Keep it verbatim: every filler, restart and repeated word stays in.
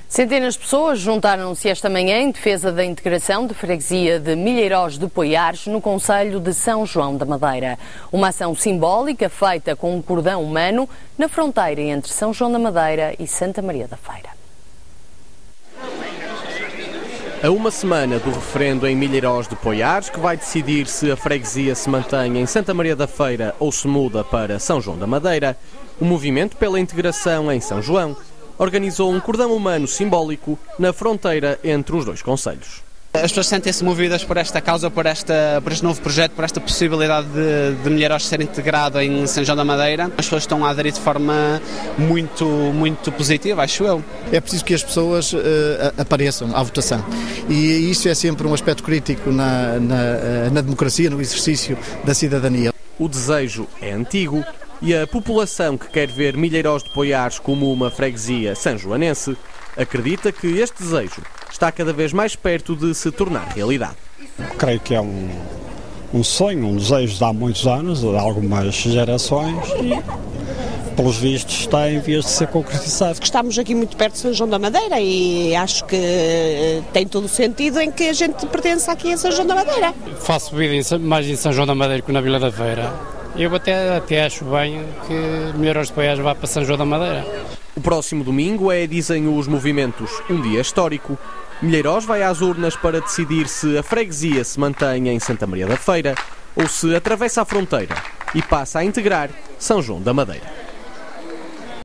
Centenas de pessoas juntaram-se esta manhã em defesa da integração de freguesia de Milheirós de Poiares no concelho de São João da Madeira. Uma ação simbólica feita com um cordão humano na fronteira entre São João da Madeira e Santa Maria da Feira. A uma semana do referendo em Milheirós de Poiares, que vai decidir se a freguesia se mantém em Santa Maria da Feira ou se muda para São João da Madeira, o Movimento pela Integração em São João organizou um cordão humano simbólico na fronteira entre os dois concelhos. As pessoas sentem-se movidas por esta causa, por, esta, por este novo projeto, por esta possibilidade de, de Milheirós ser integrado em São João da Madeira. As pessoas estão a aderir de forma muito, muito positiva, acho eu. É preciso que as pessoas uh, apareçam à votação e isso é sempre um aspecto crítico na, na, na democracia, no exercício da cidadania. O desejo é antigo e a população que quer ver Milheirós de Poiares como uma freguesia sanjoanense acredita que este desejo está cada vez mais perto de se tornar realidade. Creio que é um, um sonho, um desejo de há muitos anos, de algumas gerações e, pelos vistos, está em vias de ser concretizado. Estamos aqui muito perto de São João da Madeira e acho que tem todo o sentido em que a gente pertence aqui a São João da Madeira. Faço vida em, mais em São João da Madeira que na Vila da Feira. Eu até, até acho bem que Milheirós de Poiares vá para São João da Madeira. O próximo domingo é, dizem os movimentos, um dia histórico. Milheirós vai às urnas para decidir se a freguesia se mantém em Santa Maria da Feira ou se atravessa a fronteira e passa a integrar São João da Madeira.